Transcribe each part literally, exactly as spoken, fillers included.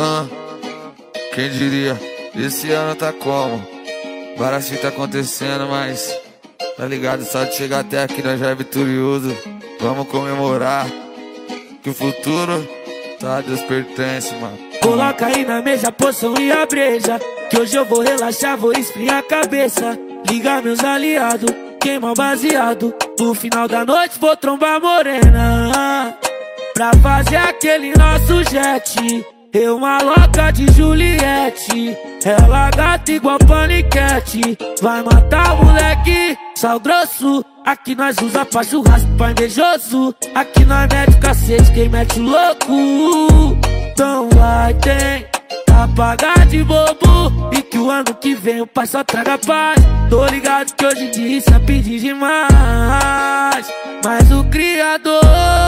Ah, quem diria, esse ano tá como? Várias tá acontecendo, mas tá ligado, só de chegar até aqui nós já é vitorioso. Vamos comemorar que o futuro tá a Deus pertence, mano. Coloca aí na mesa a poção e a breja, que hoje eu vou relaxar, vou esfriar a cabeça. Ligar meus aliados, queimar o baseado. No final da noite vou trombar morena, pra fazer aquele nosso jet. Eu uma louca de Juliette, ela gata igual paniquete. Vai matar o moleque, sal grosso. Aqui nós usa pra churrasco, pra invejoso. Aqui nós mete o cacete, quem mete o louco. Então vai, tem apagar de bobo, e que o ano que vem o pai só traga paz. Tô ligado que hoje em dia isso é pedir demais, mas o criador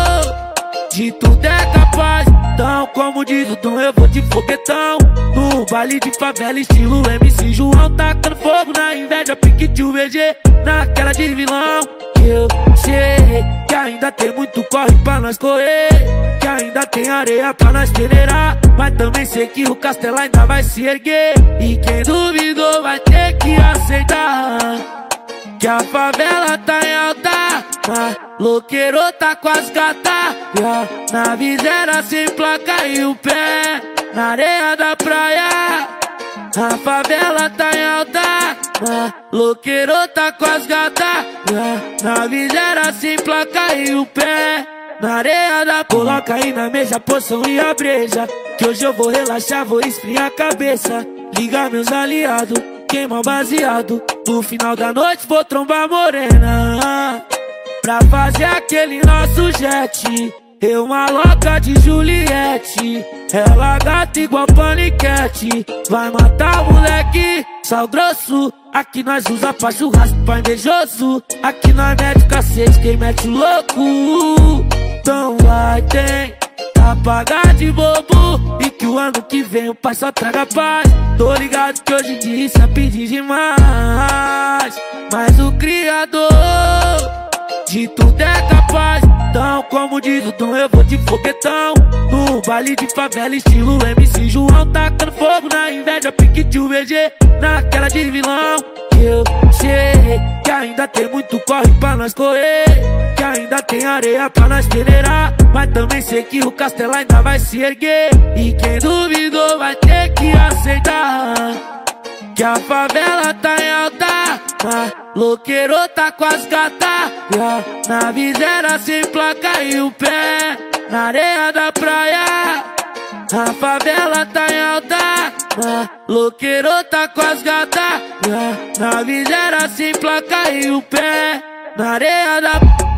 de tudo é capaz. Então, como diz o Dom, eu vou de foguetão no baile de favela, estilo M C João. Tacando fogo na inveja, pique de U V G, naquela de vilão. Eu sei que ainda tem muito corre pra nós correr, que ainda tem areia pra nós peneirar, mas também sei que o castelo ainda vai se erguer. E quem duvidou vai ter que aceitar que a favela tá em alta, mas loqueiro tá com as gatas. Na viseira sem placa e o pé na areia da praia. A favela tá em alta, mas loqueiro tá com as gatas. Na viseira sem placa e o pé na areia da... Coloca aí na mesa a poção e a breja, que hoje eu vou relaxar, vou esfriar a cabeça. Ligar meus aliados, queimar o baseado. No final da noite vou trombar morena, pra fazer aquele nosso jet. Eu uma louca de Juliette, ela gata igual paniquete. Vai matar o moleque, sal grosso. Aqui nós usa pra churrasco, pra invejoso. Aqui nós mete o cacete, quem mete o louco. Então vai, tem apagar de bobo, e que o ano que vem o pai só traga paz. Tô ligado que hoje em dia isso é pedir demais, mas o criador de tudo é capaz. Então, como diz o Dom, eu vou de foguetão no baile de favela, estilo M C João. Tacando fogo na inveja, pique de U V G, naquela de vilão. Eu sei que ainda tem muito corre pra nós correr, que ainda tem areia pra nós peneirar, mas também sei que o castelo ainda vai se erguer. E quem duvidou vai ter que aceitar que a favela tá em alta, mas loqueiro tá com as gatas. Na viseira sem placa e o pé na areia da praia. A favela tá em alta, mas loqueiro tá com as gatas. Na viseira sem placa e o pé na areia da...